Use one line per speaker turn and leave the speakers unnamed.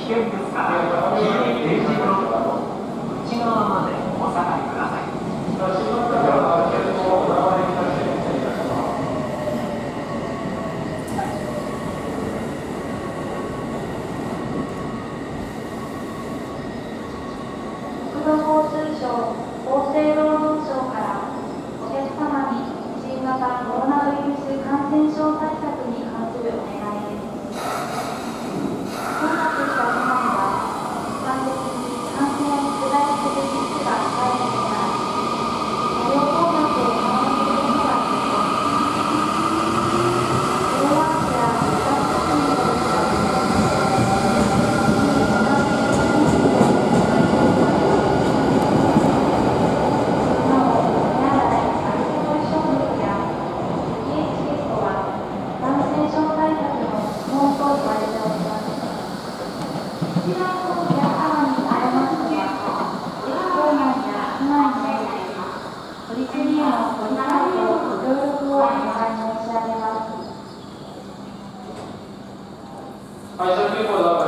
険ですから、非電磁ブロックの内側までお下がりください。
国土交通省、厚生労働省からお客様に新型コロナウイルス感染症対策に関するお願いです。混雑した際には、一般的に感染を拡大するリスクが高いことから、車両混雑を緩和することが必要です。テレワークや自宅確認といった利用によ取り組みへのご理解とご協力をお願い申し上げます。
会社結構だから